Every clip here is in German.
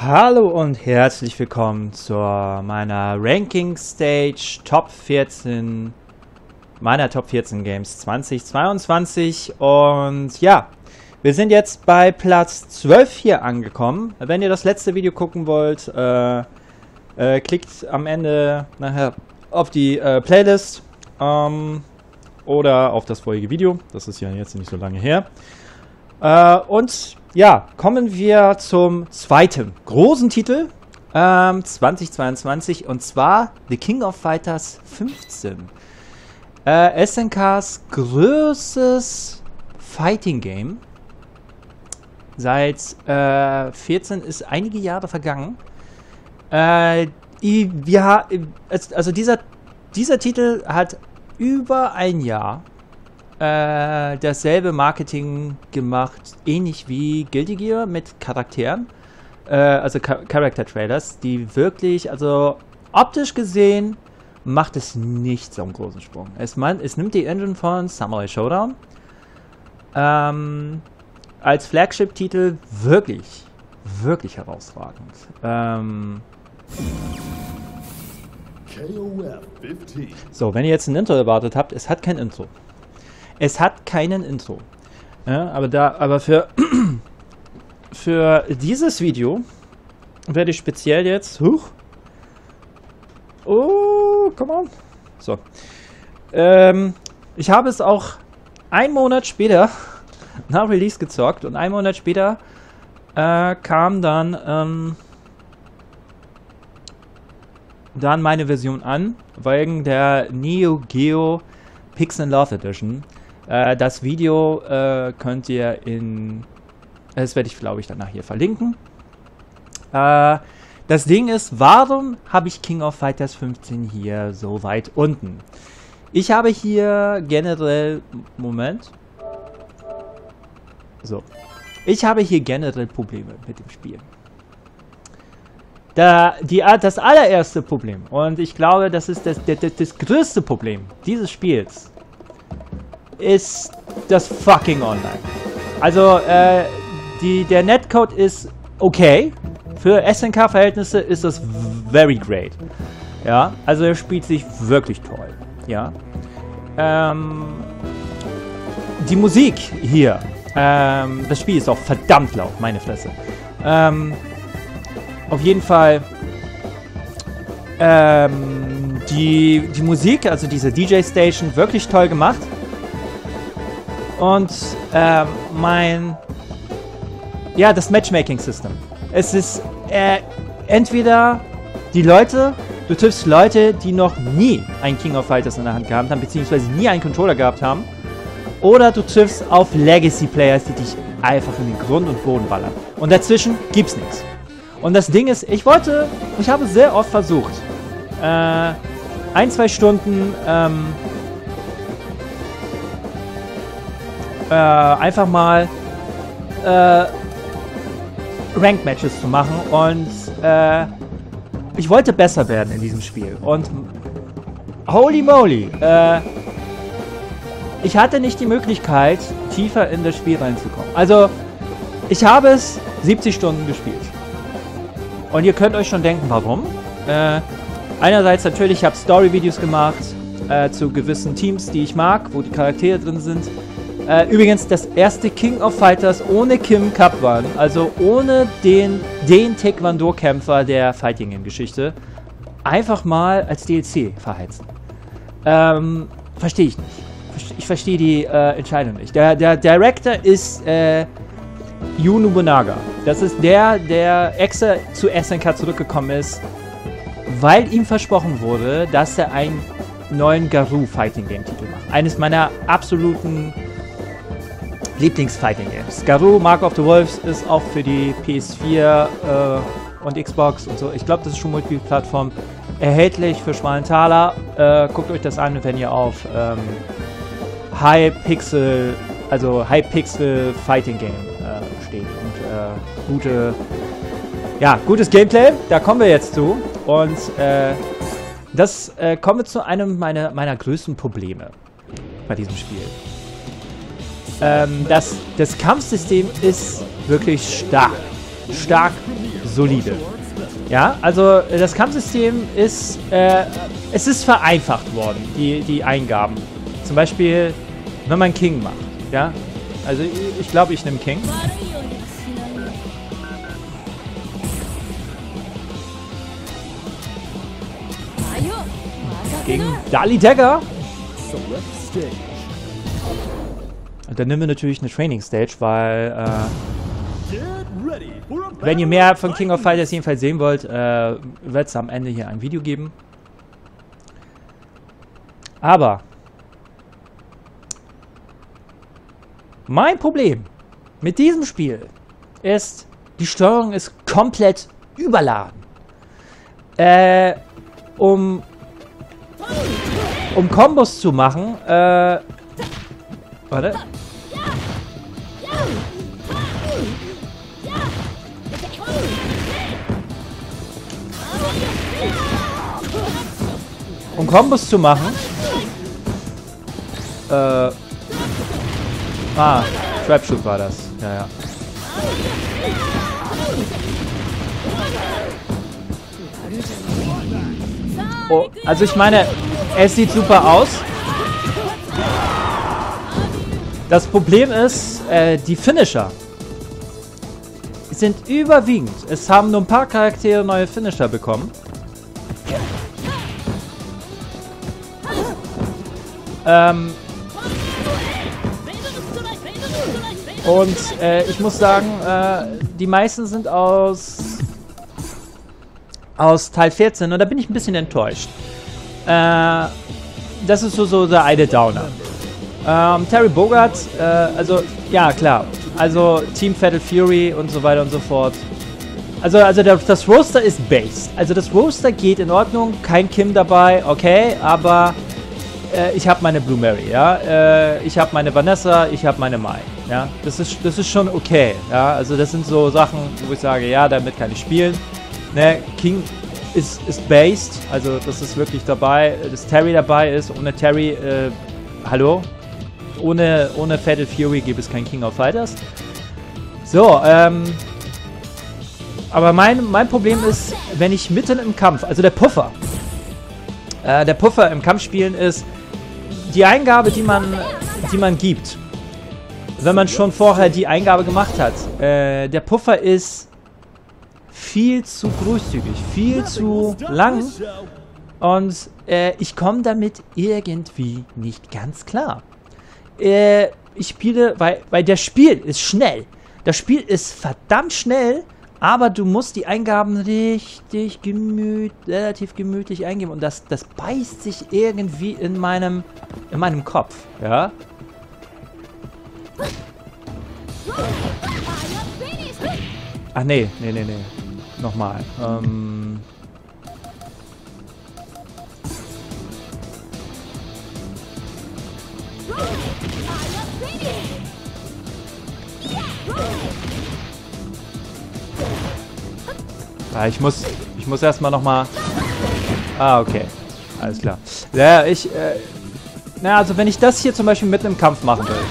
Hallo und herzlich willkommen zu meiner Ranking Stage Top 14, meiner Top 14 Games 2022. Und ja, wir sind jetzt bei Platz 12 hier angekommen. Wenn ihr das letzte Video gucken wollt, klickt am Ende nachher auf die Playlist oder auf das vorige Video. Das ist ja jetzt nicht so lange her. Und ja, kommen wir zum zweiten großen Titel 2022, und zwar The King of Fighters 15. SNKs größtes Fighting Game. Seit 14 ist einige Jahre vergangen. Dieser Titel hat über ein Jahr dasselbe Marketing gemacht, ähnlich wie Guilty Gear mit Charakteren, also Character Trailers, die wirklich, also optisch gesehen, macht es nicht so einen großen Sprung. Es nimmt die Engine von Samurai Showdown, als Flagship-Titel wirklich, wirklich herausragend. So, wenn ihr jetzt ein Intro erwartet habt, es hat kein Intro. Es hat keinen Intro. Ja, aber für dieses Video werde ich speziell jetzt... Oh, come on. So. Ich habe es auch einen Monat später nach Release gezockt, und einen Monat später kam dann meine Version an, wegen der Neo Geo Pixel Love Edition. Das Video könnt ihr das werde ich, glaube ich, danach hier verlinken. Das Ding ist, warum habe ich King of Fighters 15 hier so weit unten? Ich habe hier generell... Moment. So. Ich habe hier generell Probleme mit dem Spiel. Das allererste Problem, und ich glaube, das ist das größte Problem dieses Spiels, ist das fucking Online. Also, der Netcode ist okay. Für SNK-Verhältnisse ist das very great. Ja, also er spielt sich wirklich toll. Ja. Die Musik hier, das Spiel ist auch verdammt laut, meine Fresse. Auf jeden Fall, die Musik, also diese DJ-Station, wirklich toll gemacht. Und das Matchmaking-System. Es ist entweder du triffst Leute, die noch nie ein King of Fighters in der Hand gehabt haben, beziehungsweise nie einen Controller gehabt haben, oder du triffst auf Legacy-Players, die dich einfach in den Grund und Boden ballern. Und dazwischen gibt's nichts. Und das Ding ist, ich habe sehr oft versucht, 1-2 Stunden einfach mal Ranked Matches zu machen, und ich wollte besser werden in diesem Spiel. Und holy moly, ich hatte nicht die Möglichkeit, tiefer in das Spiel reinzukommen. Also, ich habe es 70 Stunden gespielt. Und ihr könnt euch schon denken, warum. Einerseits natürlich, ich habe Story-Videos gemacht zu gewissen Teams, die ich mag, wo die Charaktere drin sind. Übrigens, das erste King of Fighters ohne Kim Kapwan, also ohne den Taekwondo-Kämpfer der Fighting-Game-Geschichte, einfach mal als DLC verheizen. Verstehe ich nicht. Ich verstehe die Entscheidung nicht. Der Director ist Yu Nobunaga. Das ist der extra zu SNK zurückgekommen ist, weil ihm versprochen wurde, dass er einen neuen Garou Fighting Game Titel macht. Eines meiner absoluten Lieblings-Fighting Games. Garou Mark of the Wolves ist auch für die PS4 und Xbox und so. Ich glaube, das ist schon Multiplattform erhältlich für schmalen Taler. Guckt euch das an, wenn ihr auf High Pixel Fighting Game steht. Und gutes Gameplay, da kommen wir jetzt zu. Und kommen wir zu einem meiner größten Probleme bei diesem Spiel. Das Kampfsystem ist wirklich stark. solide. Ja, also das Kampfsystem ist, es ist vereinfacht worden, die Eingaben. Zum Beispiel, wenn man King macht, ja. Also ich glaube, ich nehme King. Gegen Dali Dagger. Und dann nehmen wir natürlich eine Training Stage, weil wenn ihr mehr von King of Fighters jedenfalls sehen wollt, wird es am Ende hier ein Video geben. Aber mein Problem mit diesem Spiel ist, die Steuerung ist komplett überladen. Um Kombos zu machen, warte. Um Kombos zu machen, Trapshoot war das, ja. Oh, also ich meine, es sieht super aus. Das Problem ist, die Finisher sind überwiegend. Es haben nur ein paar Charaktere neue Finisher bekommen. Und ich muss sagen, die meisten sind aus Teil 14 und da bin ich ein bisschen enttäuscht. Das ist so der eine Downer. Terry Bogard, also, ja klar, also Team Fatal Fury und so weiter und so fort. Also das Roster ist based. Also das Roster geht in Ordnung, kein Kim dabei, okay, aber ich habe meine Blue Mary, ja, ich habe meine Vanessa, ich habe meine Mai, ja, das ist schon okay, ja, also das sind so Sachen, wo ich sage, ja, damit kann ich spielen, ne, King ist based, also das ist wirklich dabei, dass Terry dabei ist, ohne Terry, hallo, ohne Fatal Fury gibt es kein King of Fighters, so, aber mein Problem ist, wenn ich mitten im Kampf, also der Puffer im Kampfspielen ist, die Eingabe, die man gibt, wenn man schon vorher die Eingabe gemacht hat, der Puffer ist viel zu großzügig, viel zu lang und ich komme damit irgendwie nicht ganz klar. Ich spiele, weil das Spiel ist schnell. Das Spiel ist verdammt schnell, aber du musst die Eingaben richtig relativ gemütlich eingeben und das beißt sich irgendwie in meinem Kopf, ja. Ach nee. Nochmal. Ja, ich muss erstmal nochmal... Ah, okay. Alles klar. Ja, also wenn ich das hier zum Beispiel mitten im Kampf machen will.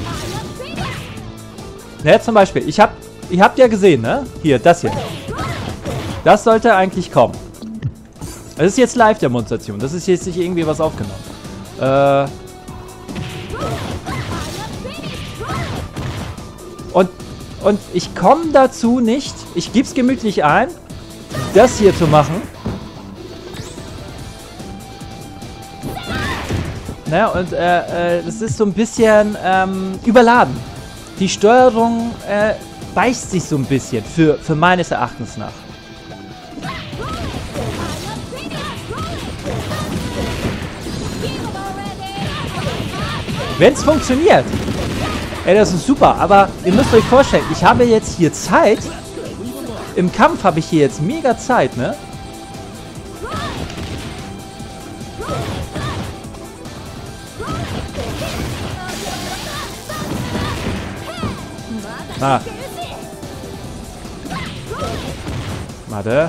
Ne, zum Beispiel, ihr habt ja gesehen, ne? Hier, das hier. Das sollte eigentlich kommen. Das ist jetzt Live-Demonstration. Das ist jetzt nicht irgendwie was aufgenommen. Und ich komme dazu nicht, ich gebe es gemütlich ein, das hier zu machen. Ne, und das ist so ein bisschen überladen. Die Steuerung beißt sich so ein bisschen, für meines Erachtens nach. Wenn es funktioniert, ey, das ist super, aber ihr müsst euch vorstellen, ich habe jetzt hier Zeit, im Kampf habe ich hier jetzt mega Zeit, ne? Ah. Warte.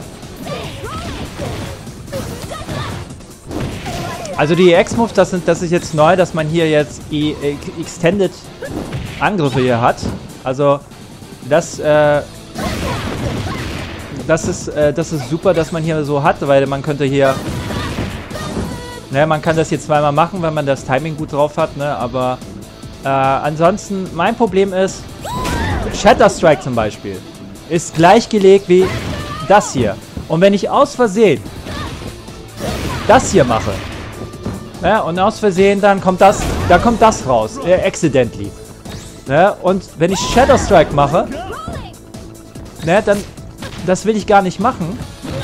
Also die X-Move, das ist jetzt neu, dass man hier jetzt Extended Angriffe hier hat. Also das das ist super, dass man hier so hat, weil man könnte hier... Ne, man kann das hier zweimal machen, wenn man das Timing gut drauf hat, ne, aber... ansonsten, mein Problem ist... Shatter Strike zum Beispiel ist gleichgelegt wie das hier. Und wenn ich aus Versehen das hier mache, ja, und aus Versehen dann kommt das raus, accidentally. Ja, und wenn ich Shatter Strike mache, ne, dann, das will ich gar nicht machen.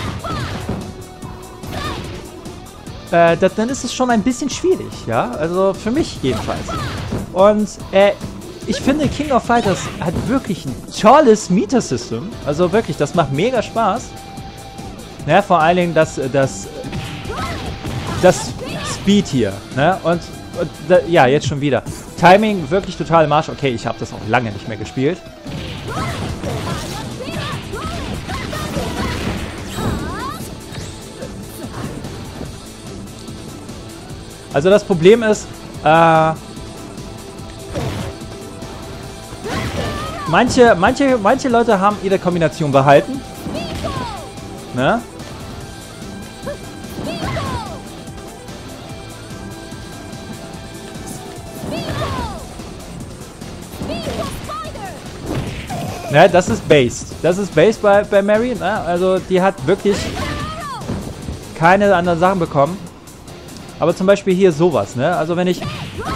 Dann ist es schon ein bisschen schwierig, ja, also für mich jedenfalls. Und, ich finde, King of Fighters hat wirklich ein tolles Meter-System. Also wirklich, das macht mega Spaß. Ja, vor allen Dingen das Speed hier. Ne? Und ja, jetzt schon wieder. Timing wirklich total im Arsch. Okay, ich habe das auch lange nicht mehr gespielt. Also das Problem ist, manche Leute haben ihre Kombination behalten. Ne? Ne, das ist based. Das ist based bei Mary. Ne? Also die hat wirklich keine anderen Sachen bekommen. Aber zum Beispiel hier sowas. Ne? Also wenn ich...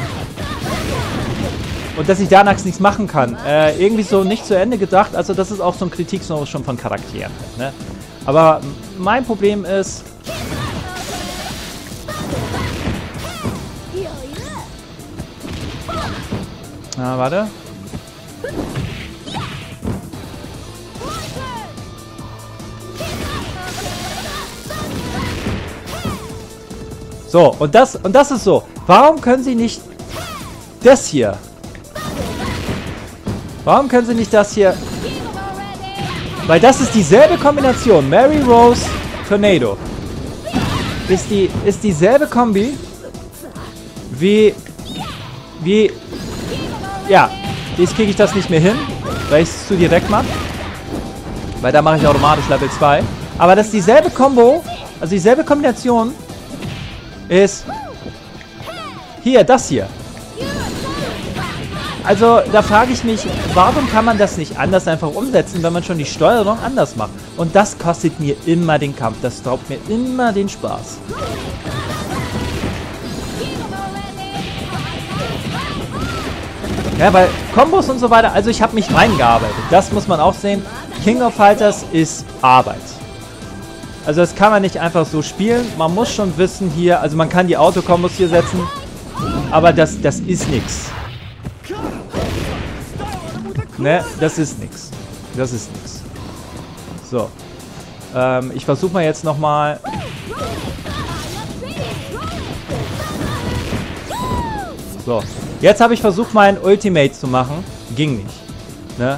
Und dass ich danach nichts machen kann. Irgendwie so nicht zu Ende gedacht. Also das ist auch so ein Kritik so schon von Charakteren. Ne? Aber mein Problem ist... Ah, warte. So, und das ist so. Warum können sie nicht das hier? Warum können sie nicht das hier? Weil das ist dieselbe Kombination. Mary Rose Tornado. Ist dieselbe Kombi wie... Ja, jetzt kriege ich das nicht mehr hin, weil ich es zu direkt mache. Weil da mache ich automatisch Level 2. Aber das ist dieselbe Kombo, also dieselbe Kombination ist hier, das hier. Also, da frage ich mich, warum kann man das nicht anders einfach umsetzen, wenn man schon die Steuerung anders macht? Und das kostet mir immer den Kampf. Das raubt mir immer den Spaß. Ja, weil Kombos und so weiter, also ich habe mich reingearbeitet. Das muss man auch sehen. King of Fighters ist Arbeit. Also das kann man nicht einfach so spielen. Man muss schon wissen hier, also man kann die Autokombos hier setzen, aber das ist nix. Ne, das ist nix. Das ist nix. So. Ich versuche mal jetzt nochmal. So. Jetzt habe ich versucht, mein Ultimate zu machen. Ging nicht. Ne?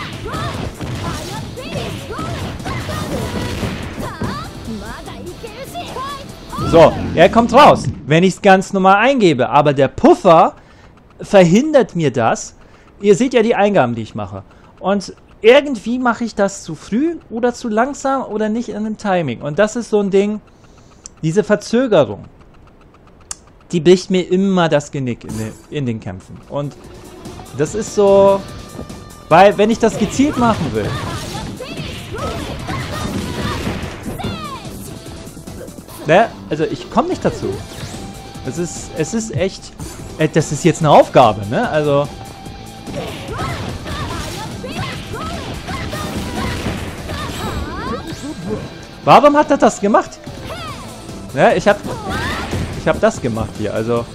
So, er kommt raus, wenn ich es ganz normal eingebe. Aber der Puffer verhindert mir das. Ihr seht ja die Eingaben, die ich mache. Und irgendwie mache ich das zu früh oder zu langsam oder nicht in einem Timing. Und das ist so ein Ding, diese Verzögerung, die bricht mir immer das Genick in den Kämpfen. Und das ist so, weil wenn ich das gezielt machen will, ne, also ich komme nicht dazu. Es ist echt, das ist jetzt eine Aufgabe, ne, also... Warum hat er das gemacht? Ja, ich hab das gemacht hier, also...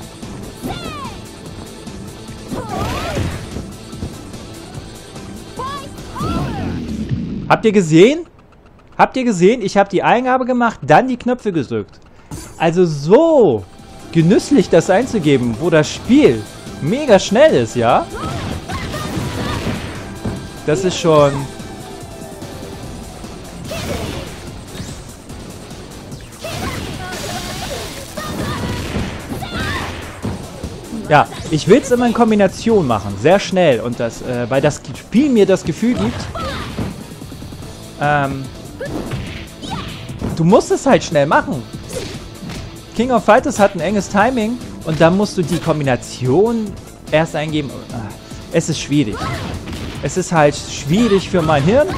Habt ihr gesehen? Habt ihr gesehen? Ich habe die Eingabe gemacht, dann die Knöpfe gedrückt. Also so genüsslich das einzugeben, wo das Spiel mega schnell ist, ja? Das ist schon... Ja, ich will es immer in Kombination machen, sehr schnell. Und das, weil das Spiel mir das Gefühl gibt, Du musst es halt schnell machen. King of Fighters hat ein enges Timing und dann musst du die Kombination erst eingeben. Es ist schwierig. Es ist halt schwierig für mein Hirn.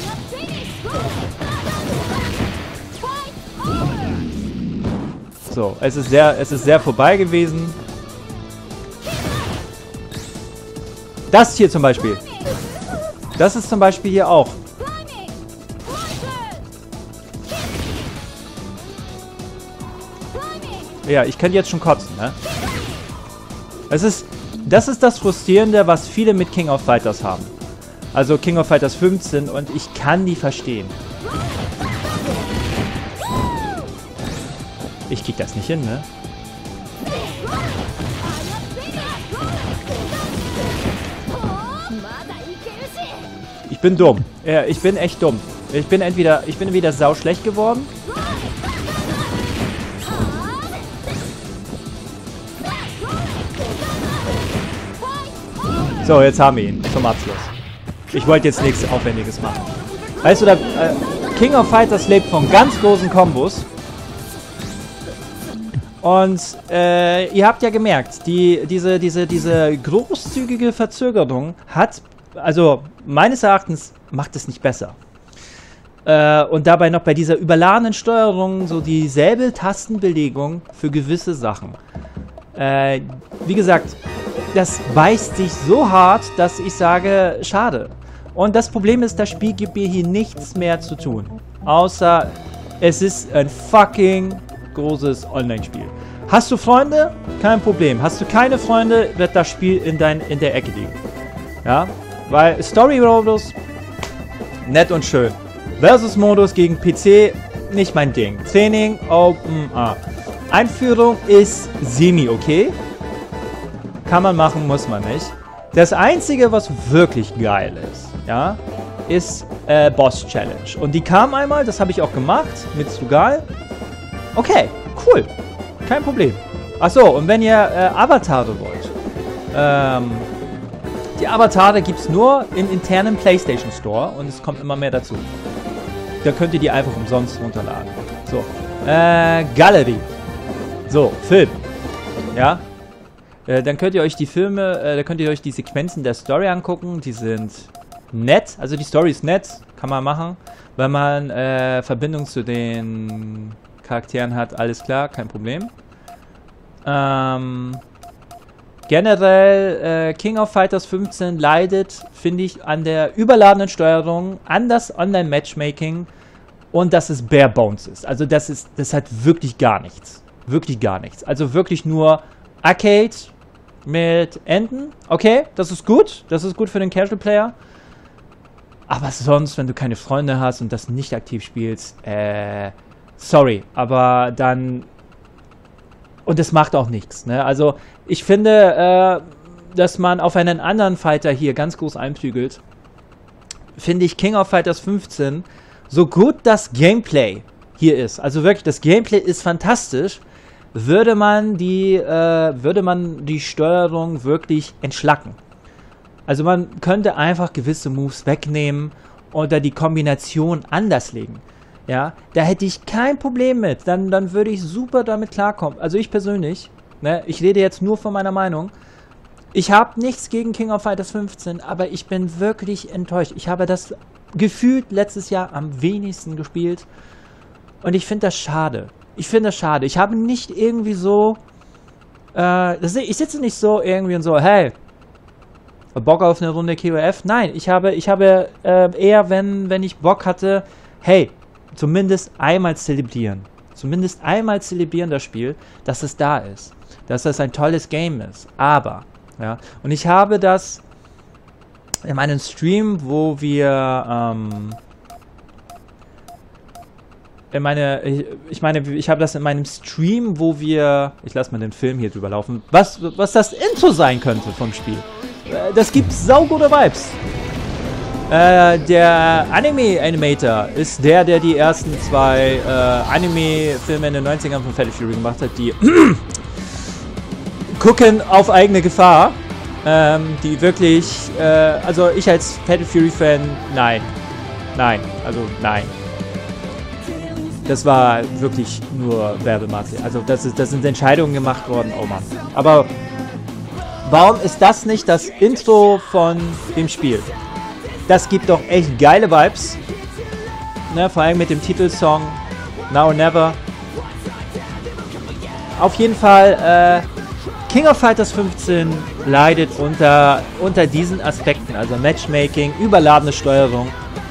So, es ist sehr vorbei gewesen. Das hier zum Beispiel. Das ist zum Beispiel hier auch. Ja, ich könnte jetzt schon kotzen, ne? Das ist das Frustrierende, was viele mit King of Fighters haben. Also King of Fighters 15 und ich kann die verstehen. Ich krieg das nicht hin, ne? Ich bin dumm. Ja, ich bin echt dumm. Ich bin wieder sau schlecht geworden. So, jetzt haben wir ihn zum Abschluss. Ich wollte jetzt nichts Aufwendiges machen. Weißt du, King of Fighters lebt von ganz großen Kombos. Und ihr habt ja gemerkt, diese großzügige Verzögerung hat, also meines Erachtens, macht es nicht besser. Und dabei noch bei dieser überladenen Steuerung so dieselbe Tastenbelegung für gewisse Sachen. Wie gesagt, das beißt sich so hart, dass ich sage, schade. Und das Problem ist, das Spiel gibt mir hier nichts mehr zu tun. Außer, es ist ein fucking großes Online-Spiel. Hast du Freunde? Kein Problem. Hast du keine Freunde, wird das Spiel in der Ecke liegen. Ja? Weil Story-Modus, nett und schön. Versus-Modus gegen PC, nicht mein Ding. Training, Einführung ist semi-okay. Kann man machen, muss man nicht. Das Einzige, was wirklich geil ist, ja, ist Boss Challenge. Und die kam einmal, das habe ich auch gemacht, mit Sugal. Okay, cool. Kein Problem. Achso, und wenn ihr Avatare wollt, die Avatare gibt es nur im internen PlayStation Store und es kommt immer mehr dazu. Da könnt ihr die einfach umsonst runterladen. So, Gallery. So, Film. Ja. Dann könnt ihr euch die Filme, da könnt ihr euch die Sequenzen der Story angucken. Die sind nett. Also die Story ist nett. Kann man machen. Wenn man Verbindung zu den Charakteren hat, alles klar, kein Problem. Generell, King of Fighters 15 leidet, finde ich, an der überladenen Steuerung, an das Online-Matchmaking und dass es bare bones ist. Also das hat wirklich gar nichts. Wirklich gar nichts. Also wirklich nur Arcade mit Enden. Okay, das ist gut. Das ist gut für den Casual Player. Aber sonst, wenn du keine Freunde hast und das nicht aktiv spielst, sorry, aber dann... Und es macht auch nichts, ne? Also, ich finde, dass man auf einen anderen Fighter hier ganz groß einprügelt, finde ich King of Fighters 15, so gut das Gameplay hier ist, also wirklich, das Gameplay ist fantastisch, würde man die Steuerung wirklich entschlacken. Also man könnte einfach gewisse Moves wegnehmen oder die Kombination anders legen. Ja, da hätte ich kein Problem mit. Dann würde ich super damit klarkommen. Also ich persönlich, ne, ich rede jetzt nur von meiner Meinung. Ich habe nichts gegen King of Fighters 15, aber ich bin wirklich enttäuscht. Ich habe das gefühlt letztes Jahr am wenigsten gespielt. Und ich finde das schade. Ich finde das schade. Ich habe nicht irgendwie so... ich sitze nicht so irgendwie und so, hey, Bock auf eine Runde KOF? Nein, ich habe eher, wenn ich Bock hatte, hey, zumindest einmal zelebrieren. Zumindest einmal zelebrieren das Spiel, dass es da ist. Dass das ein tolles Game ist. Aber, ja, und ich habe das in meinem Stream, wo wir, ich habe das in meinem Stream, wo wir, ich lasse mal den Film hier drüber laufen, was das Intro sein könnte vom Spiel. Das gibt saugute Vibes. Der Anime-Animator ist der die ersten zwei Anime-Filme in den 90ern von Fatal Fury gemacht hat, die gucken auf eigene Gefahr. Die wirklich, also ich als Fatal Fury-Fan, nein. Nein, also nein. Das war wirklich nur Werbematerial. Also das sind Entscheidungen gemacht worden, oh Mann. Aber warum ist das nicht das Intro von dem Spiel? Das gibt doch echt geile Vibes. Ne, vor allem mit dem Titelsong Now or Never. Auf jeden Fall, King of Fighters 15 leidet unter diesen Aspekten. Also Matchmaking, überladene Steuerung.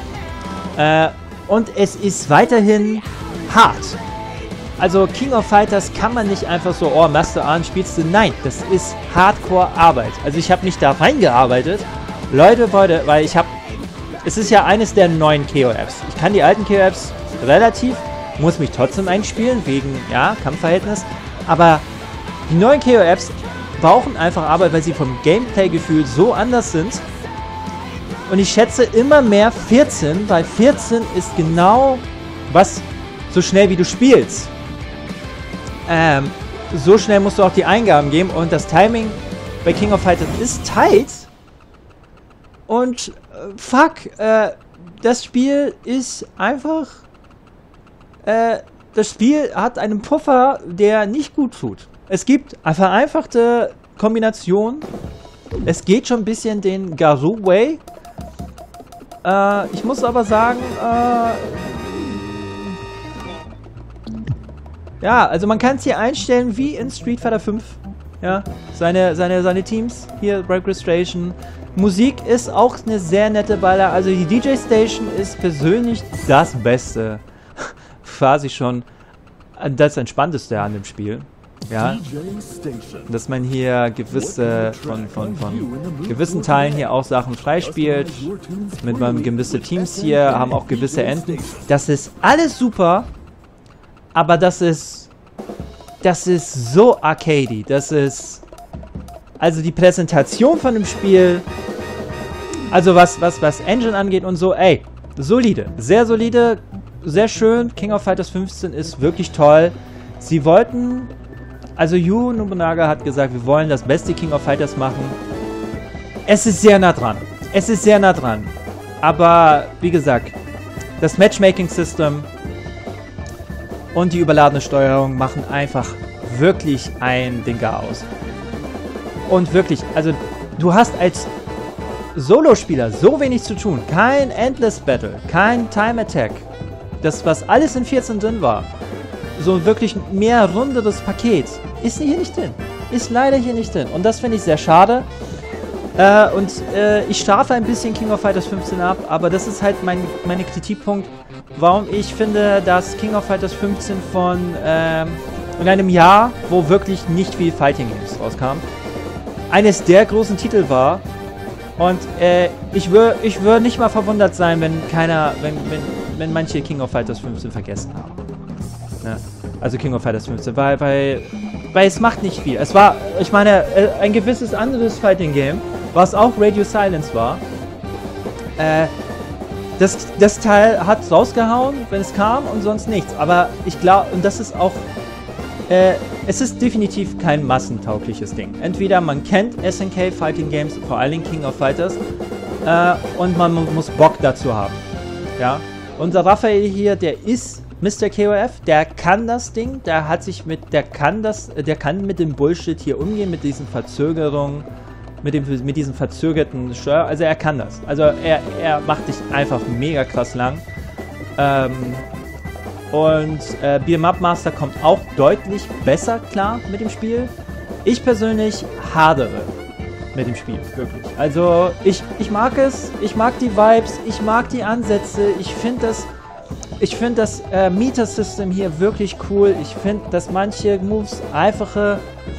Und es ist weiterhin hart. Also King of Fighters kann man nicht einfach so, oh, machst du an, spielst du. Nein, das ist Hardcore-Arbeit. Also ich habe mich da reingearbeitet. Leute, weil es ist ja eines der neuen KOFs. Ich kann die alten KOFs relativ, muss mich trotzdem einspielen, wegen, ja, Kampfverhältnis. Aber die neuen KOFs brauchen einfach Arbeit, weil sie vom Gameplay-Gefühl so anders sind. Und ich schätze immer mehr 14, weil 14 ist genau was, so schnell wie du spielst. So schnell musst du auch die Eingaben geben und das Timing bei King of Fighters ist tight. Und fuck, das Spiel ist einfach, das Spiel hat einen Puffer, der nicht gut tut. Es gibt eine vereinfachte Kombination. Es geht schon ein bisschen den Garou-Way. Ich muss aber sagen, ja, also man kann es hier einstellen wie in Street Fighter 5. Ja, seine Teams. Hier, Break Registration. Musik ist auch eine sehr nette Baller. Also die DJ Station ist persönlich das Beste. Quasi schon das Entspannteste an dem Spiel. Ja, dass man hier von gewissen Teilen hier auch Sachen freispielt. Mit meinem gewisse Teams hier haben auch gewisse Enden. Das ist alles super, aber das ist so arcadey. Das ist also die Präsentation von dem Spiel. Also was Engine angeht und so, ey, solide, sehr solide, sehr schön. King of Fighters 15 ist wirklich toll. Sie wollten, also Yu Nobunaga hat gesagt, wir wollen das beste King of Fighters machen. Es ist sehr nah dran. Es ist sehr nah dran. Aber, wie gesagt, das Matchmaking-System und die überladene Steuerung machen einfach wirklich ein Dinger aus. Und wirklich, also du hast als Solospieler so wenig zu tun. Kein Endless Battle, kein Time Attack. Das, was alles in 14 drin war. So wirklich mehr runderes Paket ist hier nicht drin. Ist leider hier nicht drin. Und das finde ich sehr schade. Ich strafe ein bisschen King of Fighters 15 ab, aber das ist halt mein Kritikpunkt, warum ich finde, dass King of Fighters 15 in einem Jahr, wo wirklich nicht viel Fighting Games rauskam, eines der großen Titel war. Und ich würde nicht mal verwundert sein, wenn manche King of Fighters 15 vergessen haben. Ja, also King of Fighters 15, weil es macht nicht viel. Es war, ich meine, ein gewisses anderes Fighting Game, was auch Radio Silence war. Das Teil hat rausgehauen, wenn es kam und sonst nichts. Aber ich glaube, und das ist auch, es ist definitiv kein massentaugliches Ding. Entweder man kennt SNK Fighting Games, vor allen Dingen King of Fighters, und man muss Bock dazu haben. Ja, unser Raphael hier, der ist Mr. KOF, der kann das Ding, der kann mit dem Bullshit hier umgehen, mit diesen Verzögerungen, mit diesen verzögerten Steuer, also er kann das. Also er macht dich einfach mega krass lang. Beat'em Up Master kommt auch deutlich besser klar mit dem Spiel. Ich persönlich hadere mit dem Spiel, wirklich. Also ich mag es, ich mag die Vibes, ich mag die Ansätze, ich finde das Meter-System hier wirklich cool. Ich finde, dass manche Moves einfache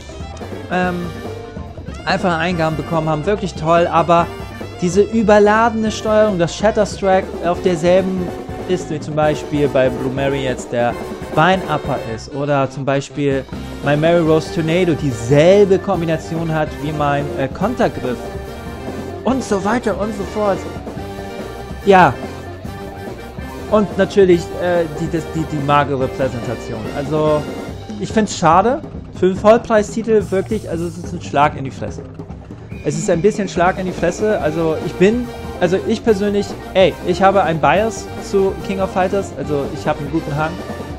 Eingaben bekommen haben, wirklich toll, aber diese überladene Steuerung, das Shatterstrike auf derselben ist, wie zum Beispiel bei Blue Mary jetzt der Bein-Upper ist, oder zum Beispiel mein Mary Rose Tornado dieselbe Kombination hat wie mein Kontergriff und so weiter und so fort. Ja. Und natürlich die magere Präsentation. Also, ich finde es schade. Für einen Vollpreistitel wirklich, also es ist ein Schlag in die Fresse. Es ist ein bisschen Schlag in die Fresse. Also ich persönlich, ich habe ein Bias zu King of Fighters. Also ich habe einen guten Hang.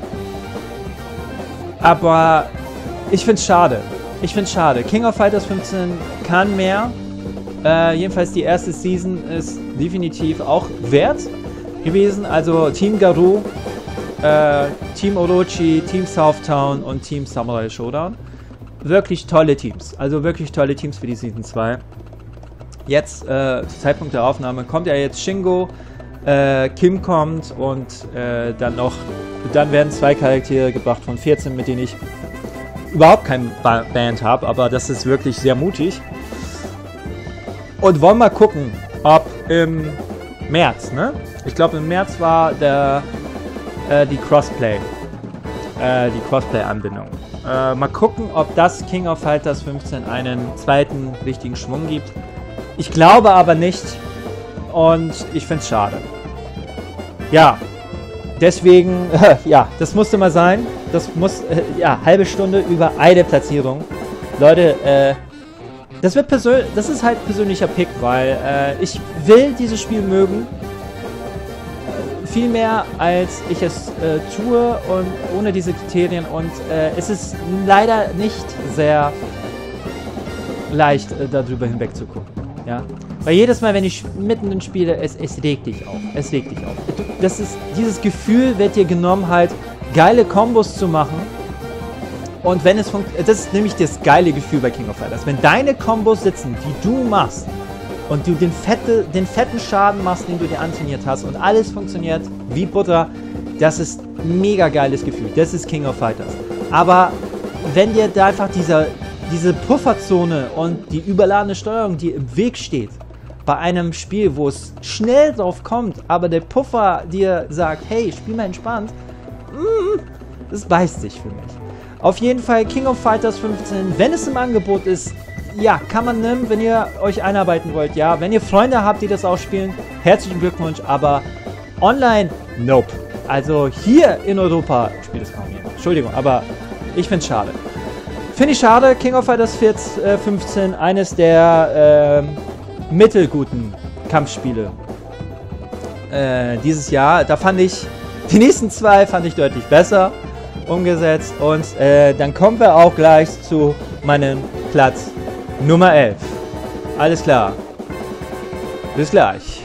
Aber ich finde es schade. Ich finde es schade. King of Fighters 15 kann mehr. Jedenfalls die erste Season ist definitiv auch wert gewesen. Also Team Garou, Team Orochi, Team Southtown und Team Samurai Showdown. Wirklich tolle Teams. Also wirklich tolle Teams für die Season 2. Jetzt, zum Zeitpunkt der Aufnahme, kommt ja jetzt Shingo, Kim kommt und dann werden 2 Charaktere gebracht von 14, mit denen ich überhaupt kein Band habe, aber das ist wirklich sehr mutig. Und wollen mal gucken, ob im März, ne? Ich glaube im März war die Crossplay-Anbindung. Mal gucken, ob das King of Fighters 15 einen zweiten richtigen Schwung gibt. Ich glaube aber nicht und ich finde es schade. Ja, deswegen, ja, das musste mal sein. Das muss, ja, halbe Stunde über eine Platzierung. Leute, das ist halt persönlicher Pick, weil ich will dieses Spiel mögen. Viel mehr als ich es tue und ohne diese Kriterien und es ist leider nicht sehr leicht darüber hinweg zu gucken. Ja? Weil jedes Mal, wenn ich mitten spiele, es regt dich auf. Es regt dich auf. Dieses Gefühl wird dir genommen, halt geile Kombos zu machen. Und wenn es funktioniert, das ist nämlich das geile Gefühl bei King of Fighters. Wenn deine Kombos sitzen, die du machst, und du den fetten Schaden machst, den du dir antrainiert hast und alles funktioniert wie Butter, das ist ein mega geiles Gefühl. Das ist King of Fighters. Aber wenn dir da einfach diese Pufferzone und die überladene Steuerung, die im Weg steht, bei einem Spiel, wo es schnell drauf kommt, aber der Puffer dir sagt, hey, spiel mal entspannt, das beißt sich für mich. Auf jeden Fall King of Fighters 15, wenn es im Angebot ist, ja, kann man nehmen, wenn ihr euch einarbeiten wollt, ja. Wenn ihr Freunde habt, die das auch spielen, herzlichen Glückwunsch, aber online, nope. Also hier in Europa spielt es kaum jemand. Entschuldigung, aber ich finde es schade. Finde ich schade, King of Fighters 15, eines der mittelguten Kampfspiele dieses Jahr. Da fand ich, die nächsten 2 fand ich deutlich besser umgesetzt und dann kommen wir auch gleich zu meinem Platz Nummer 11. Alles klar. Bis gleich.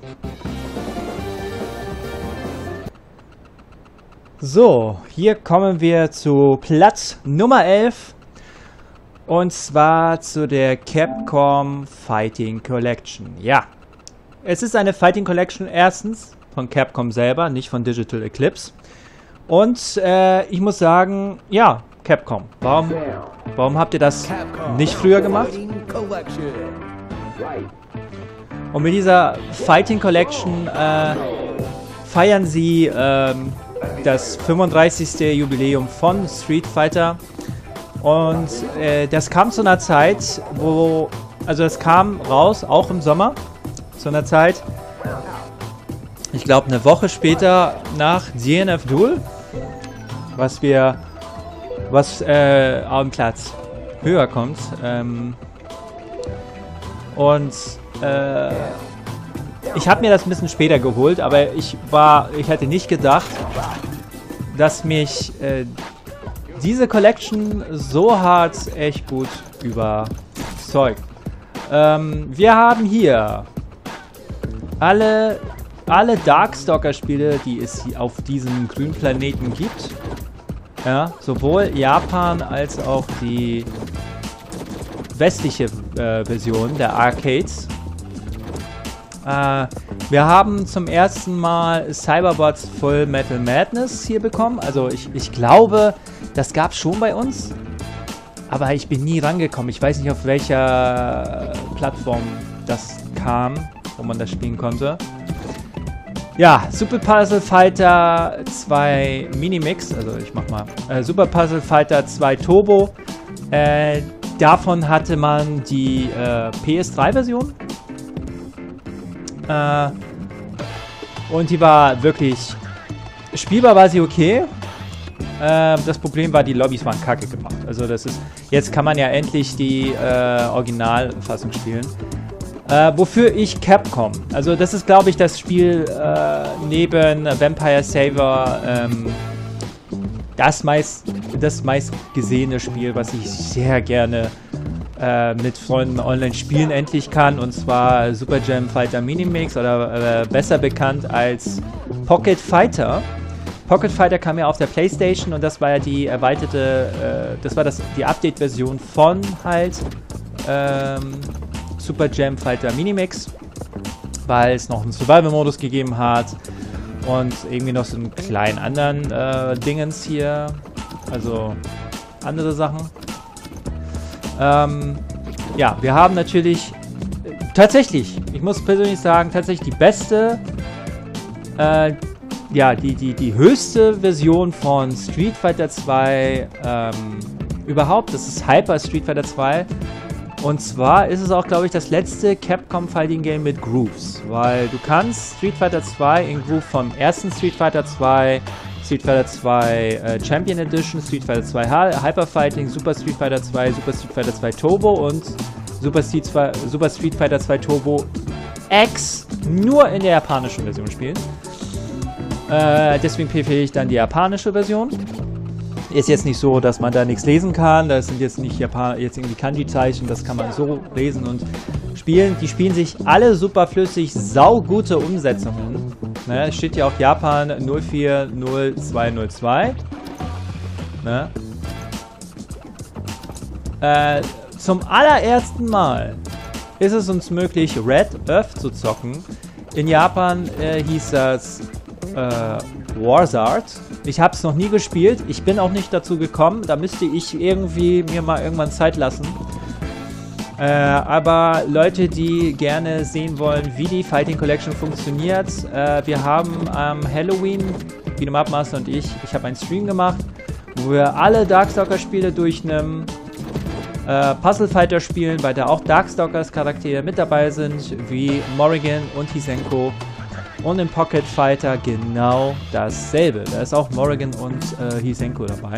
So, hier kommen wir zu Platz Nummer 11. Und zwar zu der Capcom Fighting Collection. Ja, es ist eine Fighting Collection erstens von Capcom selber, nicht von Digital Eclipse. Und ich muss sagen, ja, Capcom. Warum habt ihr das nicht früher gemacht? Und mit dieser Fighting Collection feiern sie das 35. Jubiläum von Street Fighter. Und das kam zu einer Zeit, also es kam raus, auch im Sommer, zu einer Zeit, ich glaube eine Woche später nach DNF Duel, was am Platz höher kommt. Ich habe mir das ein bisschen später geholt, aber ich hätte nicht gedacht, dass mich diese Collection so hart echt gut überzeugt. Wir haben hier alle Darkstalker-Spiele, die es auf diesem grünen Planeten gibt. Ja, sowohl Japan als auch die westliche Version der Arcades. Wir haben zum ersten Mal Cyberbots Full Metal Madness hier bekommen. Also ich glaube, das gab es schon bei uns. Aber ich bin nie rangekommen. Ich weiß nicht, auf welcher Plattform das kam, wo man das spielen konnte. Ja, Super Puzzle Fighter 2 Minimix. Also ich mach mal. Super Puzzle Fighter 2 Turbo. Davon hatte man die PS3-Version. Und die war wirklich spielbar, war sie okay. Das Problem war, die Lobbys waren kacke gemacht. Also jetzt kann man ja endlich die Originalfassung spielen. Wofür ich Capcom, also das ist glaube ich das Spiel neben Vampire Saver, das meistgesehene Spiel, was ich sehr gerne mit Freunden online spielen endlich kann, und zwar Super Jam Fighter Minimix oder besser bekannt als Pocket Fighter. Pocket Fighter kam ja auf der PlayStation und das war ja die erweiterte, die Update-Version von halt Super Jam Fighter Minimix, weil es noch einen Survival-Modus gegeben hat und irgendwie noch so einen kleinen anderen Dingens hier, also andere Sachen. Ja, wir haben natürlich tatsächlich, ich muss persönlich sagen, tatsächlich die beste, ja, die höchste Version von Street Fighter 2 überhaupt. Das ist Hyper Street Fighter 2. Und zwar ist es auch, glaube ich, das letzte Capcom Fighting Game mit Grooves, weil du kannst Street Fighter 2 in Groove vom ersten Street Fighter 2, Street Fighter 2 Champion Edition, Street Fighter 2 Hyper Fighting, Super Street Fighter 2, Super Street Fighter 2 Turbo und Super Street Fighter 2 Turbo X nur in der japanischen Version spielen. Deswegen empfehle ich dann die japanische Version. Ist jetzt nicht so, dass man da nichts lesen kann. Das sind jetzt nicht jetzt irgendwie Kanji-Zeichen. Das kann man so lesen und spielen. Die spielen sich alle super flüssig, saugute Umsetzungen. Ne? Es steht ja auch Japan 040202. Ne? Zum allerersten Mal ist es uns möglich, Red Earth zu zocken. In Japan hieß das Warzard. Ich habe es noch nie gespielt. Ich bin auch nicht dazu gekommen. Da müsste ich irgendwie mir mal irgendwann Zeit lassen. Aber Leute, die gerne sehen wollen, wie die Fighting Collection funktioniert, wir haben am Halloween, Beat'em Up Master und ich habe einen Stream gemacht, wo wir alle Darkstalker-Spiele durchnehmen, Puzzle Fighter spielen, weil da auch Darkstalkers Charaktere mit dabei sind, wie Morrigan und Hisenko. Und im Pocket Fighter genau dasselbe. Da ist auch Morrigan und Hisenko dabei.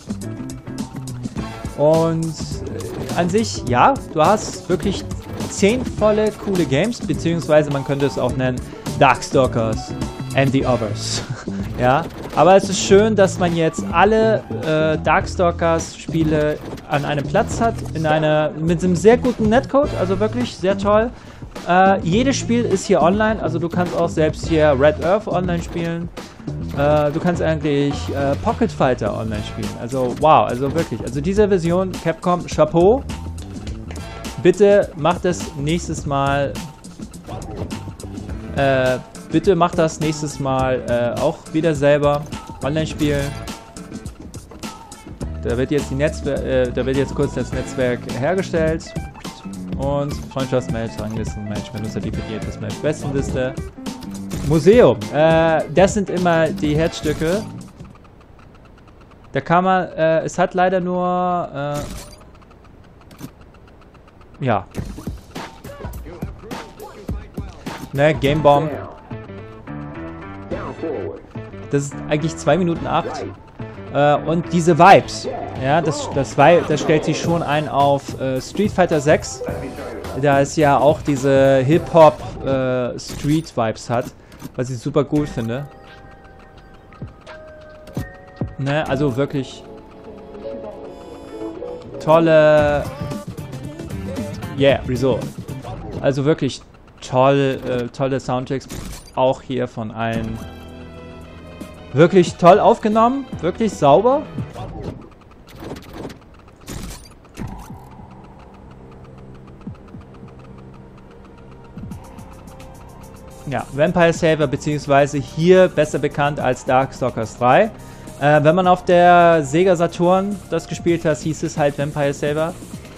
Und an sich, ja, du hast wirklich 10 volle coole Games, beziehungsweise man könnte es auch nennen Darkstalkers and the Others. Ja, aber es ist schön, dass man jetzt alle Darkstalkers-Spiele an einem Platz hat, mit einem sehr guten Netcode, also wirklich sehr toll. Jedes Spiel ist hier online, also du kannst auch selbst hier Red Earth online spielen. Du kannst eigentlich Pocket Fighter online spielen. Also wow, also wirklich. Also diese Version, Capcom, Chapeau. Bitte macht das nächstes Mal. Bitte macht das nächstes Mal auch wieder selber online spielen. Da wird jetzt kurz das Netzwerk hergestellt. Und Freundschaftsmatch, Ranglistenmatch, Benutzer definiertes Match, Bestenliste. Museum. Das sind immer die Herzstücke. Da kann man, es hat leider nur, ja. Ne, Game Bomb. Das ist eigentlich 2 Minuten 8. Und diese Vibes, ja, das stellt sich schon ein auf Street Fighter 6, da es ja auch diese Hip-Hop Street-Vibes hat, was ich super cool finde. Ne, also wirklich tolle, Resort. Also wirklich tolle Soundtracks, auch hier von allen. Wirklich toll aufgenommen, wirklich sauber. Ja, Vampire Saver, beziehungsweise hier besser bekannt als Darkstalkers 3. Wenn man auf der Sega Saturn das gespielt hat, hieß es halt Vampire Saver.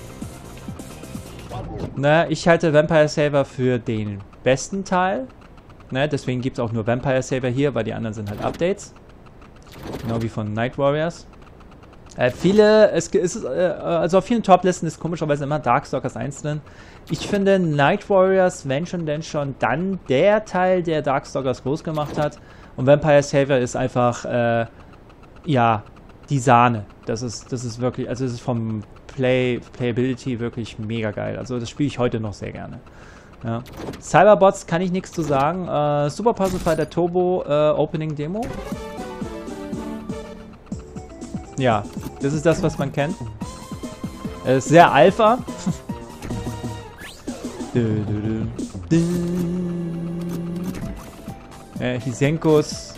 Ne, ich halte Vampire Saver für den besten Teil. Ne, deswegen gibt es auch nur Vampire Saver hier, weil die anderen sind halt Updates. Genau wie von Night Warriors. Also auf vielen Top-Listen ist komischerweise immer Darkstalkers 1 drin. Ich finde Night Warriors, wenn schon, denn schon, dann der Teil, der Darkstalkers groß gemacht hat. Und Vampire Saver ist einfach, ja, die Sahne. Das ist wirklich, also es ist vom Playability wirklich mega geil. Also das spiele ich heute noch sehr gerne. Ja. Cyberbots kann ich nichts zu sagen. Super Puzzle Fighter Turbo Opening Demo. Ja, das ist das, was man kennt. Es ist sehr Alpha. Hisenkos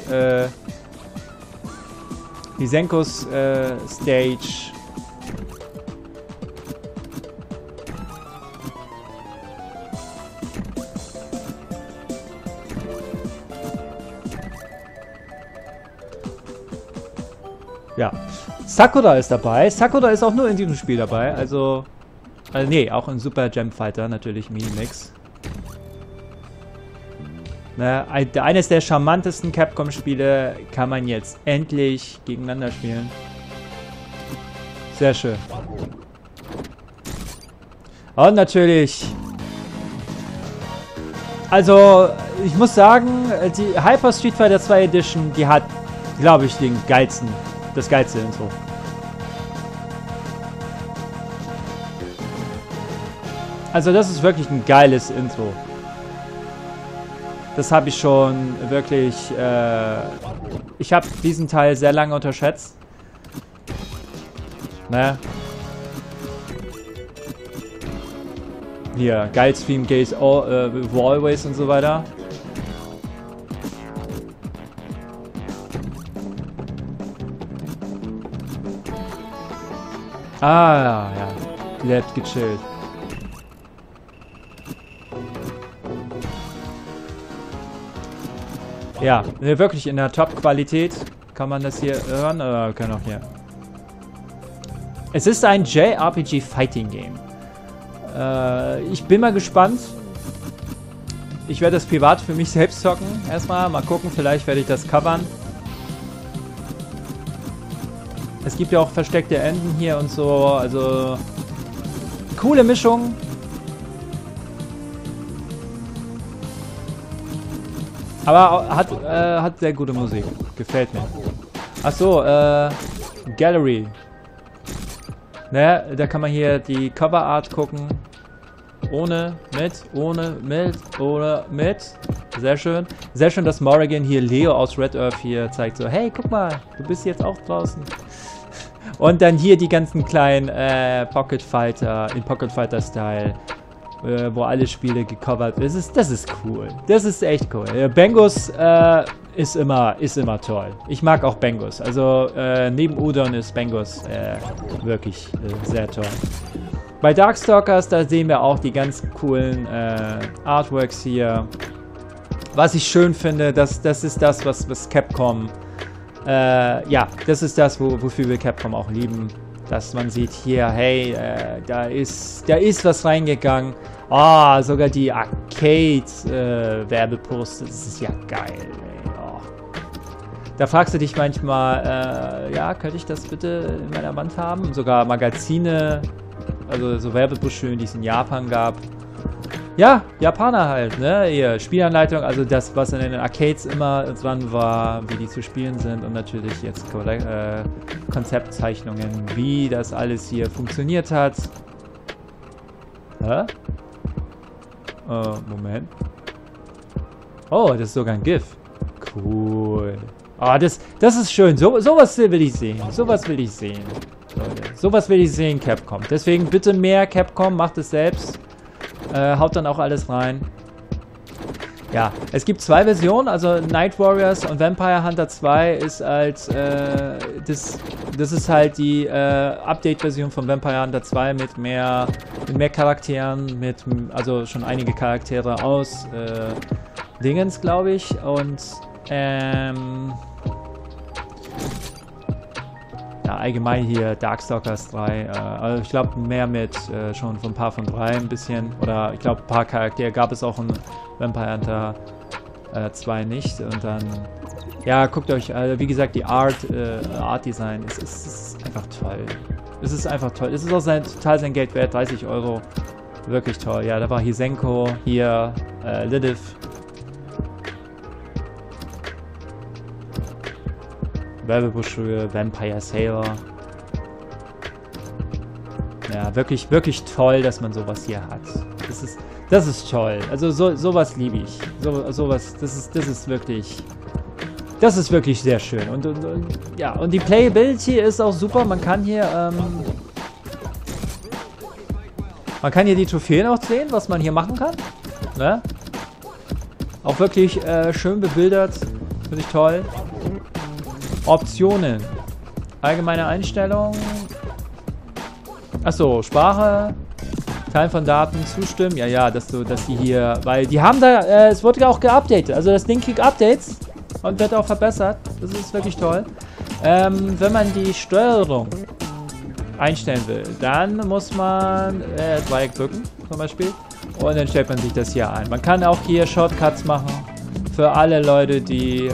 Stage. Ja. Sakura ist dabei. Sakura ist auch nur in diesem Spiel dabei. Also nee, auch in Super Gem Fighter natürlich Minimix. Ne, eines der charmantesten Capcom-Spiele kann man jetzt endlich gegeneinander spielen. Sehr schön. Und natürlich... Also, ich muss sagen, die Hyper Street Fighter 2 Edition, die hat, glaube ich, das geilste Intro. Also das ist wirklich ein geiles Intro. Das habe ich schon wirklich... ich habe diesen Teil sehr lange unterschätzt. Ne? Hier, Guides, Theme, Gaze, Always und so weiter. Ah, ja. Lebt gechillt. Ja, wirklich in der Top-Qualität kann man das hier hören. Wir können auch hier. Es ist ein JRPG Fighting Game. Ich bin mal gespannt. Ich werde das privat für mich selbst zocken. Erstmal mal gucken, vielleicht werde ich das covern. Es gibt ja auch versteckte Enden hier und so. Also coole Mischung. Aber hat sehr gute Musik. Gefällt mir. Achso, Gallery. Ne, da kann man hier die Cover Art gucken. Ohne, mit, oder mit. Sehr schön. Sehr schön, dass Morrigan hier Leo aus Red Earth hier zeigt. So, hey, guck mal, du bist jetzt auch draußen. Und dann hier die ganzen kleinen Pocket Fighter, in Pocket Fighter Style. Wo alle Spiele gecovert ist. Das ist cool. Das ist echt cool. Bengus ist immer toll. Ich mag auch Bengus. Also neben Udon ist Bengus wirklich sehr toll. Bei Darkstalkers, da sehen wir auch die ganz coolen Artworks hier. Was ich schön finde, das ist das, was Capcom... ja, das ist das, wofür wir Capcom auch lieben. Dass man sieht hier, hey, da ist was reingegangen. Ah, sogar die Arcade-Werbeposter, das ist ja geil, ey. Oh. Da fragst du dich manchmal, ja, könnte ich das bitte in meiner Wand haben? Sogar Magazine, also so Werbebroschüren, die es in Japan gab. Ja, Japaner halt, ne? Hier, Spielanleitung, also das, was in den Arcades immer dran war, wie die zu spielen sind und natürlich jetzt Konzeptzeichnungen, wie das alles hier funktioniert hat. Hä? Moment. Oh, das ist sogar ein GIF. Cool. Ah, das ist schön. Sowas will ich sehen. Sowas will ich sehen. Leute, sowas will ich sehen, Capcom. Deswegen bitte mehr Capcom, macht es selbst. Haut dann auch alles rein. Ja, es gibt zwei Versionen, also Night Warriors und Vampire Hunter 2 ist als, das ist halt die Update-Version von Vampire Hunter 2 mit mehr Charakteren, also schon einige Charaktere aus Dingens, glaube ich, und ja, allgemein hier Darkstalkers 3, also ich glaube mehr mit schon von ein paar von 3 ein bisschen, oder ich glaube ein paar Charaktere gab es auch in Vampire Hunter 2 nicht, und dann, ja, guckt euch, wie gesagt, die Art Design, es ist einfach toll. Es ist einfach toll. Es ist auch total sein Geld wert, 30 €. Wirklich toll. Ja, da war Hisenko, hier Lilith. Werbebroschüre, Vampire Sailor. Ja, wirklich, wirklich toll, dass man sowas hier hat. Das ist toll. Also sowas liebe ich. Sowas, das ist wirklich Das ist wirklich sehr schön. Und ja, und die Playability ist auch super. Man kann hier die Trophäen auch sehen, was man hier machen kann. Ne? Auch wirklich schön bebildert. Finde ich toll. Optionen. Allgemeine Einstellungen. Achso, Sprache. Teilen von Daten, zustimmen. Ja, ja, dass die hier... Weil die haben da... es wurde auch geupdatet. Also das Ding kriegt Updates. Und wird auch verbessert. Das ist wirklich toll. Wenn man die Steuerung einstellen will, dann muss man Dreieck drücken, zum Beispiel. Und dann stellt man sich das hier ein. Man kann auch hier Shortcuts machen. Für alle Leute, die...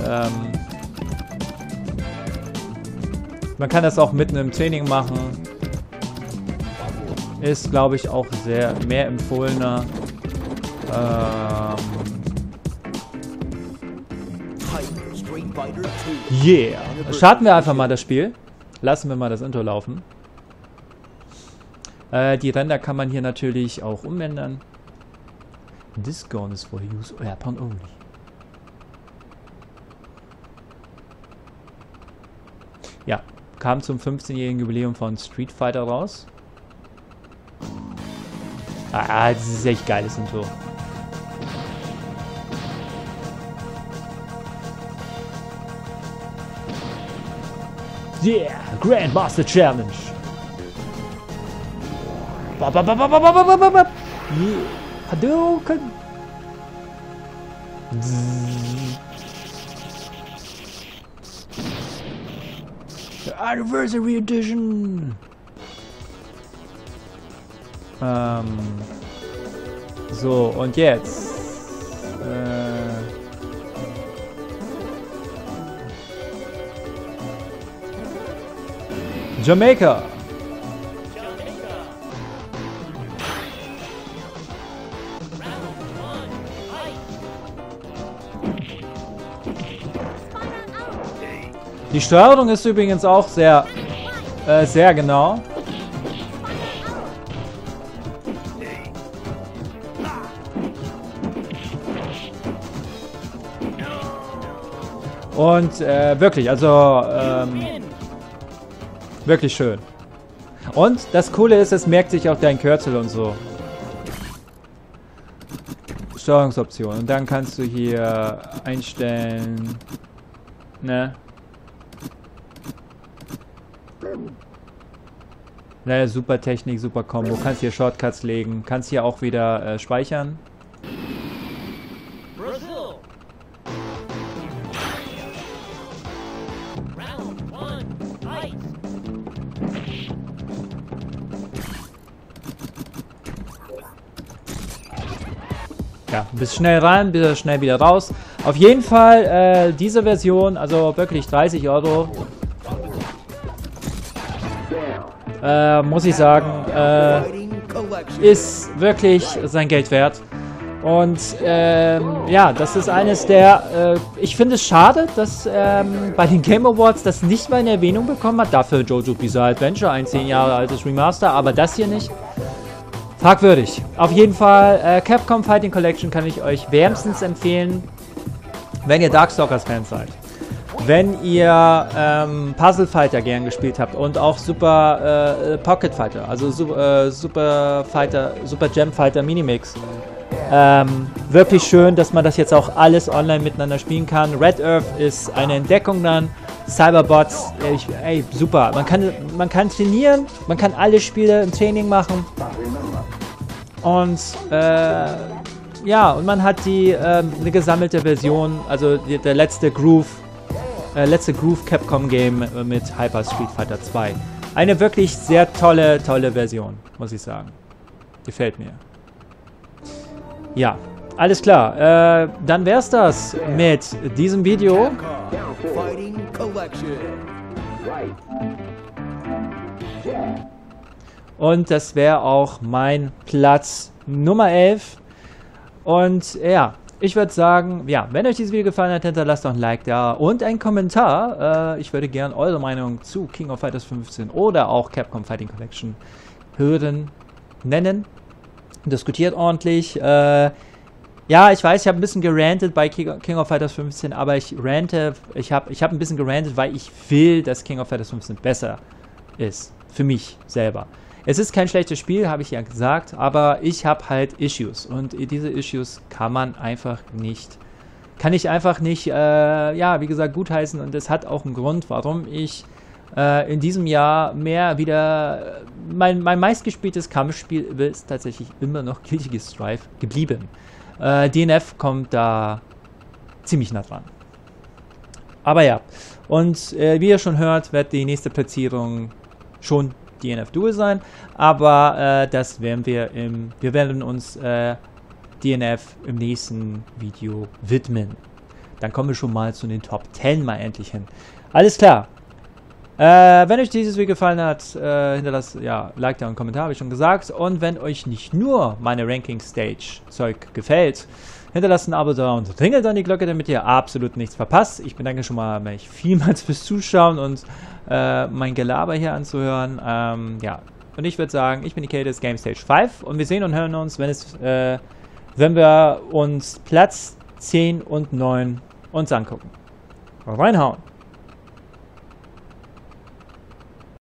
man kann das auch mitten im Training machen. Ist, glaube ich, auch sehr mehr empfohlener. Yeah. Starten wir einfach mal das Spiel. Lassen wir mal das Intro laufen. Die Ränder kann man hier natürlich auch umändern. This gun is for use weapon only. Ja, kam zum 15-jährigen Jubiläum von Street Fighter raus. Ah, das ist echt geiles Intro. Yeah, Grandmaster Challenge. Yeah, Hadouken. The Anniversary Edition. So, und jetzt. Jamaica. Die Steuerung ist übrigens auch sehr genau. Und wirklich, also wirklich schön. Und das Coole ist, es merkt sich auch dein Kürzel und so. Steuerungsoptionen. Und dann kannst du hier einstellen, ne? Naja, super Technik, super Combo. Kannst hier Shortcuts legen. Kannst hier auch wieder speichern. Ja, bis schnell rein, bis schnell wieder raus. Auf jeden Fall diese Version, also wirklich 30 €. Muss ich sagen, ist wirklich sein Geld wert. Und ja, das ist eines der, ich finde es schade, dass bei den Game Awards das nicht mal eine Erwähnung bekommen hat. Dafür Jojo Bizarre Adventure, ein 10 Jahre altes Remaster, aber das hier nicht. Fragwürdig. Auf jeden Fall, Capcom Fighting Collection kann ich euch wärmstens empfehlen, wenn ihr Darkstalkers-Fans seid. Wenn ihr Puzzle Fighter gern gespielt habt und auch Super Pocket Fighter, also Super Jam Fighter Minimix. Wirklich schön, dass man das jetzt auch alles online miteinander spielen kann. Red Earth ist eine Entdeckung dann. Cyberbots, ey, super. Man kann trainieren, man kann alle Spiele im Training machen. Und ja, und man hat eine gesammelte Version, also der letzte Groove Capcom Game mit Hyper Street Fighter 2. Eine wirklich sehr tolle Version, muss ich sagen. Gefällt mir. Ja, alles klar. Dann wär's das mit diesem Video. Und das wäre auch mein Platz Nummer 11. Und ja, ich würde sagen, ja, wenn euch dieses Video gefallen hat, hinterlasst doch ein Like da und einen Kommentar. Ich würde gerne eure Meinung zu King of Fighters 15 oder auch Capcom Fighting Collection hören, nennen. Diskutiert ordentlich. Ja, ich weiß, ich habe ein bisschen gerantet bei King of Fighters 15, aber ich habe ein bisschen gerantet, weil ich will, dass King of Fighters 15 besser ist. Für mich selber. Es ist kein schlechtes Spiel, habe ich ja gesagt, aber ich habe halt Issues. Und diese Issues kann ich einfach nicht, ja, wie gesagt, gutheißen. Und das hat auch einen Grund, warum ich in diesem Jahr mehr wieder, mein meistgespieltes Kampfspiel ist tatsächlich immer noch Guilty Strive geblieben. DNF kommt da ziemlich nah dran. Aber ja, und wie ihr schon hört, wird die nächste Platzierung schon DNF Duel sein, aber das werden wir werden uns DNF im nächsten Video widmen. Dann kommen wir schon mal zu den Top 10 mal endlich hin. Alles klar. Wenn euch dieses Video gefallen hat, hinterlasst, ja, Like da und Kommentar, habe ich schon gesagt. Und wenn euch nicht nur meine Ranking-Stage-Zeug gefällt, hinterlasst ein Abo da und klingelt an die Glocke, damit ihr absolut nichts verpasst. Ich bedanke schon mal mich vielmals fürs Zuschauen und mein Gelaber hier anzuhören. Ja, und ich würde sagen, ich bin Ikedes Game Stage 5 und wir sehen und hören uns, wenn wir uns Platz 10 und 9 uns angucken. Reinhauen!